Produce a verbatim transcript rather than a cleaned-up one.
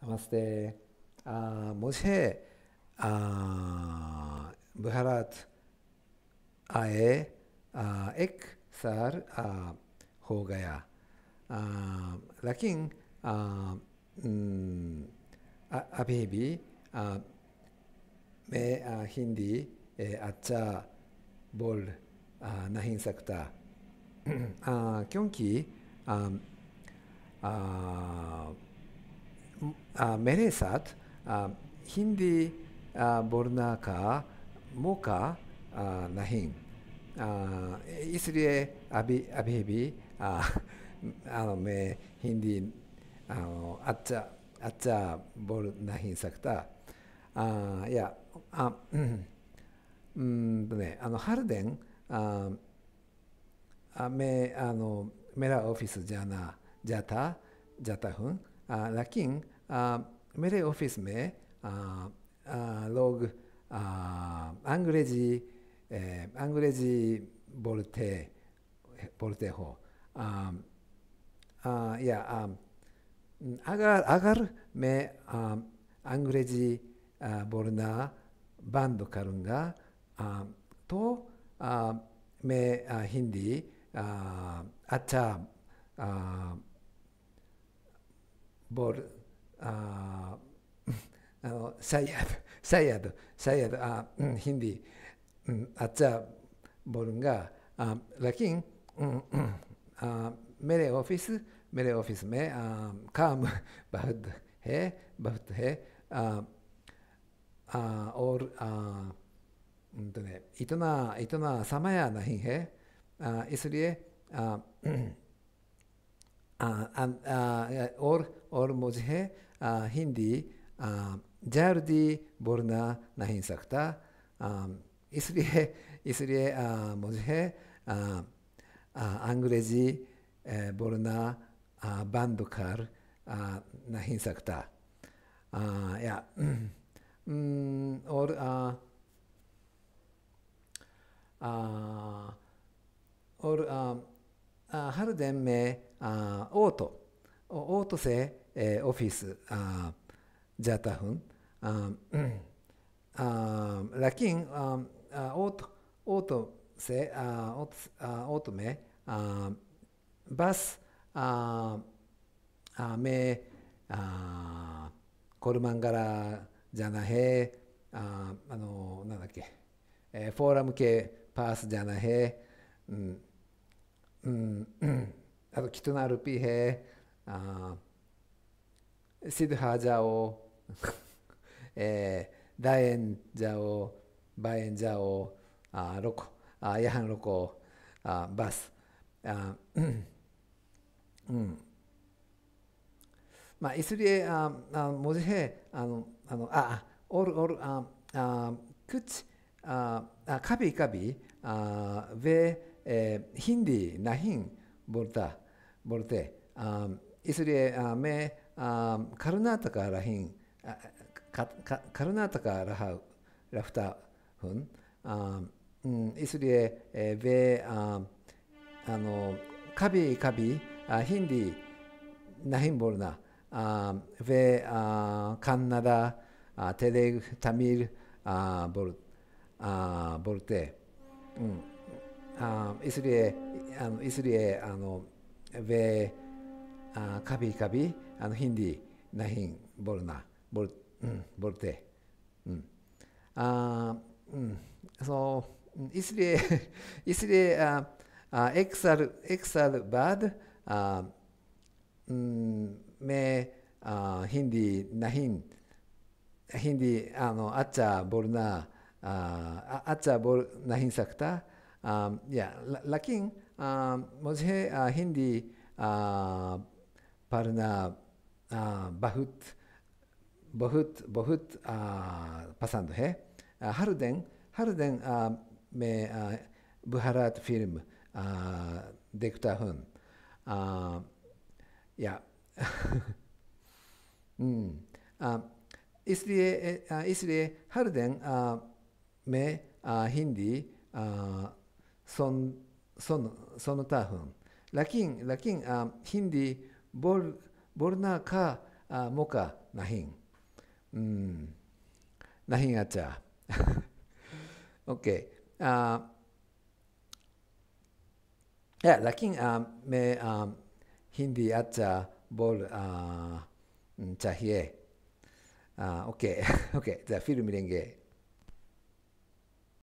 नमस्ते। आ, मुझे आ, भारत आए आ, एक साल आ, हो गया, आ, लेकिन आ, न, आ, अभी भी आ, मैं आ, हिंदी ए, अच्छा बोल आ, नहीं सकता, आ, क्योंकि आ, आ, आ, मेरे साथ आ, हिंदी आ, बोलना का मौका आ, नहीं, आ, इसलिए अभी अभी भी आ, आ, मैं हिंदी आ, अच्छा अच्छा बोल नहीं सकता। आ, या आ,うんとね、あの春伝ああमैंあのमेरा ऑफिस जाना जाता जाता हूँ, लेकिन मेरे ऑफिस में आ, आ, लोग अंग्रेजी अंग्रेजी बोलते बोलते हो, आ, आ, या आ, अगर अगर मैं अंग्रेजी बोलना बंद करूँगा आ, तो आ, मैं आ, हिंदी आ, अच्छा आ, बोल आ, आ, शायद शायद शायद आ, हिंदी अच्छा बोलूँगा, लेकिन आ, मेरे ऑफिस मेरे ऑफिस में आ, काम बहुत है बहुत है आ, आ, और आ, तो ने, इतना इतना समय नहीं है, आ, इसलिए आ, आ, आ, और और मुझे आ, हिंदी आ, जल्दी बोलना नहीं सकता, आ, इसलिए इसलिए आ, मुझे आ, आ, अंग्रेजी बोलना आ, बंद कर आ, नहीं सकता। आ, या और आ, आ, और आ, आ, हर दिन में आ, ऑटो ऑटो से ए, ऑफिस आ, जाता हूँ, लेकिन ऑटो ऑटो से आ, ऑटो में आ, बस आ, आ, मेंあコルマン柄じゃなへああのなんだっけ、えー、フォーラム系パースじゃなへうんうんうんあとキトナルピーへあシドハジャオえー、ダエンジャオバエンジャオあロコあヤハンロコあバスあうんうんまあ、इसलिए मुझे और और कुछ कभी कभी वे हिंदी नहीं बोलता बोलते, इसलिए मैं कर्नाटक रही कर्नाटक रहा रखता हूँ, इसलिए वे कभी कभी हिंदी नहीं बोलना, वे कन्नड़ा तेलुगु तमिल बोल बोलते, इसलिए इसलिए वे कभी कभी हिंदी नहीं बोलना बोल बोलते, so इसलिए इसलिए एक साल एक साल बाद मैं हिंदी नहीं हिंदी अच्छा बोलना अच्छा बोल नहीं सकता, या लेकिन मुझे हिंदी पढ़ना बहुत बहुत बहुत पसंद है। हर दिन हर दिन मैं भारत फिल्म देखता हूँ, या इसलिए इसलिए हर दिन मैं हिंदी सुन सुन सुनता हूँ, लेकिन लेकिन हिंदी बोल बोलना का uh, muka nahin. Hmm. Nahin aja. Okay. Uh, ya, lakin uh, me uh, Hindi aja bol uh, चाहिए. Uh, okay. Okay. जा फिर मिलेंगे.